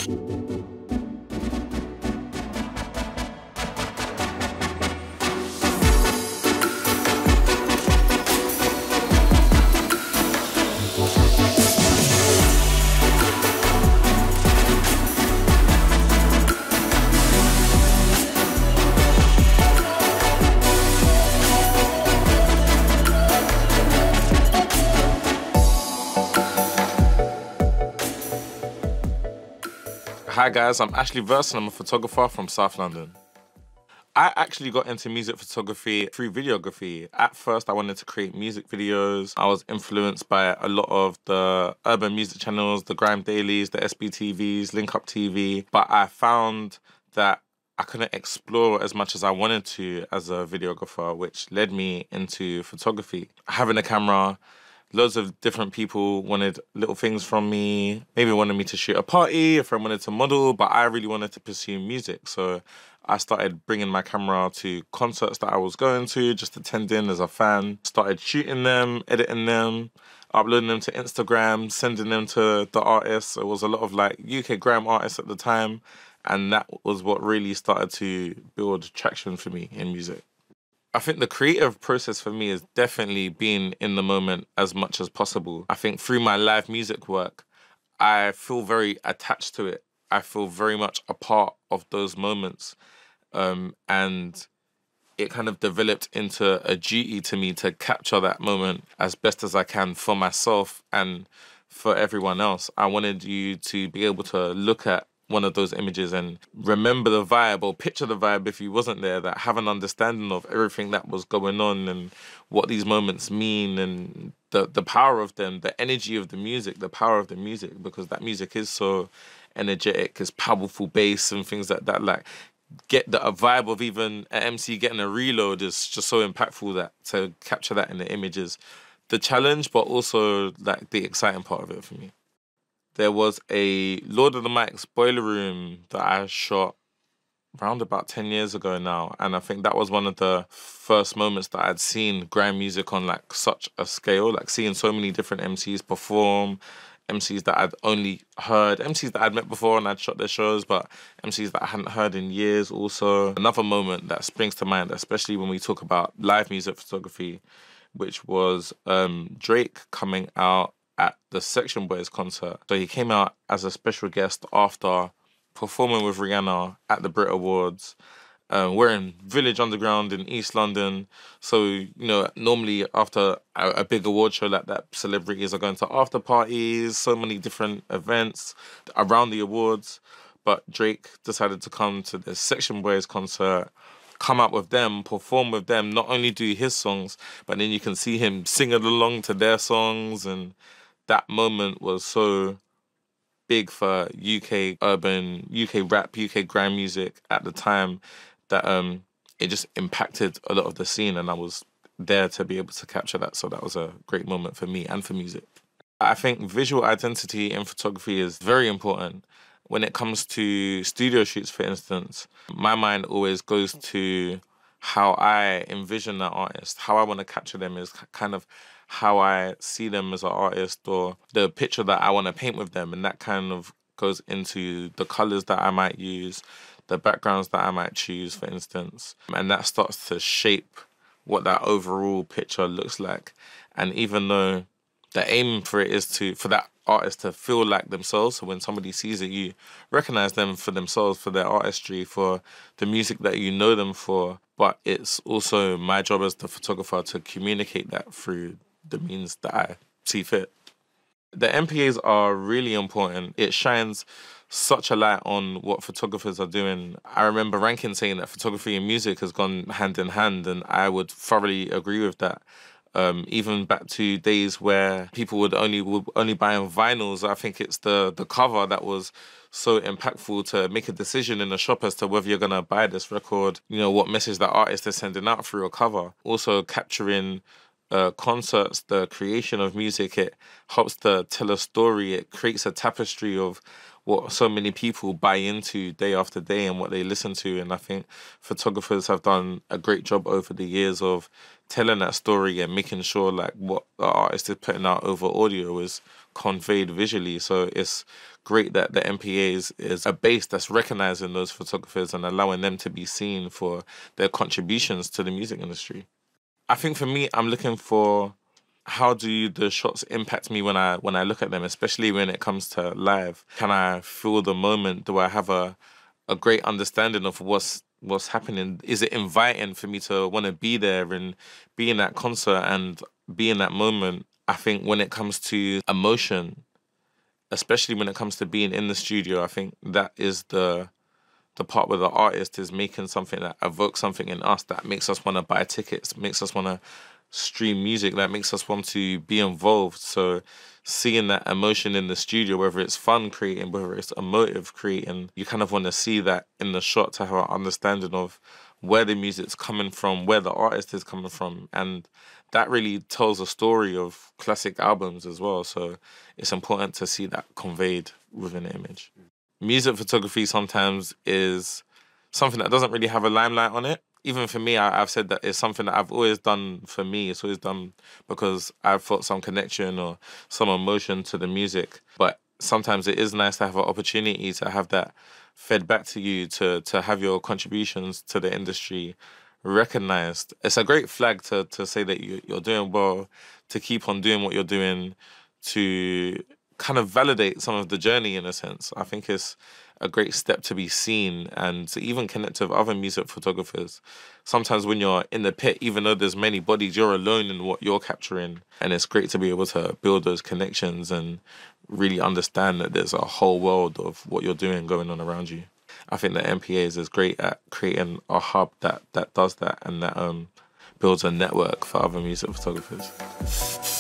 Hi guys, I'm Ashley Verse and I'm a photographer from South London. I actually got into music photography through videography. At first I wanted to create music videos. I was influenced by a lot of the urban music channels, the Grime Dailies, the SBTVs, Link Up TV, but I found that I couldn't explore as much as I wanted to as a videographer, which led me into photography. Having a camera, loads of different people wanted little things from me. Maybe wanted me to shoot a party, a friend wanted to model, but I really wanted to pursue music. So I started bringing my camera to concerts that I was going to, just attending as a fan. Started shooting them, editing them, uploading them to Instagram, sending them to the artists. It was a lot of like UK grime artists at the time. And that was what really started to build traction for me in music. I think the creative process for me is definitely being in the moment as much as possible. I think through my live music work, I feel very attached to it. I feel very much a part of those moments. And it kind of developed into a duty to me to capture that moment as best as I can for myself and for everyone else. I wanted you to be able to look at one of those images and remember the vibe or picture the vibe if you wasn't there, that have an understanding of everything that was going on and what these moments mean and the power of them, the energy of the music, the power of the music, because that music is so energetic, it's powerful bass and things like that. Like, get the vibe of even an MC getting a reload is just so impactful that to capture that in the images. The challenge, but also like the exciting part of it for me. There was a Lord of the Mics Boiler Room that I shot around about 10 years ago now. And I think that was one of the first moments that I'd seen grime music on like such a scale, like seeing so many different MCs perform, MCs that I'd only heard, MCs that I'd met before and I'd shot their shows, but MCs that I hadn't heard in years also. Another moment that springs to mind, especially when we talk about live music photography, which was Drake coming out at the Section Boys concert. So he came out as a special guest after performing with Rihanna at the Brit Awards. We're in Village Underground in East London. So, you know, normally after a big award show like that, celebrities are going to after parties, so many different events around the awards. But Drake decided to come to the Section Boys concert, come out with them, perform with them, not only do his songs, but then you can see him singing along to their songs. And that moment was so big for UK urban, UK rap, UK grime music at the time that it just impacted a lot of the scene, and I was there to be able to capture that. So that was a great moment for me and for music. I think visual identity in photography is very important. When it comes to studio shoots, for instance, my mind always goes to how I envision that artist. How I want to capture them is kind of how I see them as an artist, or the picture that I want to paint with them. And that kind of goes into the colors that I might use, the backgrounds that I might choose, for instance. And that starts to shape what that overall picture looks like. And even though the aim for it is for that artist to feel like themselves, so when somebody sees it, you recognize them for themselves, for their artistry, for the music that you know them for. But it's also my job as the photographer to communicate that through the means that I see fit. The MPAs are really important. It shines such a light on what photographers are doing. I remember Rankin saying that photography and music has gone hand in hand, and I would thoroughly agree with that. Even back to days where people would only buy on vinyls. I think it's the cover that was so impactful to make a decision in the shop as to whether you're gonna buy this record, you know, what message that artist is sending out through a cover. Also capturing concerts, the creation of music, it helps to tell a story. It creates a tapestry of what so many people buy into day after day and what they listen to. And I think photographers have done a great job over the years of telling that story and making sure like what the artist is putting out over audio is conveyed visually. So it's great that the MPA is a base that's recognizing those photographers and allowing them to be seen for their contributions to the music industry. I think for me, I'm looking for how do the shots impact me when I look at them, especially when it comes to live. Can I feel the moment? Do I have a great understanding of what's happening? Is it inviting for me to want to be there and be in that concert and be in that moment? I think when it comes to emotion, especially when it comes to being in the studio, I think that is the part where the artist is making something that evokes something in us that makes us want to buy tickets, makes us want to stream music, that makes us want to be involved. So seeing that emotion in the studio, whether it's fun creating, whether it's emotive creating, you kind of want to see that in the shot to have an understanding of where the music's coming from, where the artist is coming from. And that really tells a story of classic albums as well. So it's important to see that conveyed within the image. Music photography sometimes is something that doesn't really have a limelight on it. Even for me, I've said that it's something that I've always done for me. It's always done because I've felt some connection or some emotion to the music. But sometimes it is nice to have an opportunity to have that fed back to you, to have your contributions to the industry recognized. It's a great flag to say that you're doing well, to keep on doing what you're doing, to kind of validate some of the journey in a sense. I think it's a great step to be seen and to even connect with other music photographers. Sometimes when you're in the pit, even though there's many bodies, you're alone in what you're capturing. And it's great to be able to build those connections and really understand that there's a whole world of what you're doing going on around you. I think that MPAs is great at creating a hub that does that and that builds a network for other music photographers.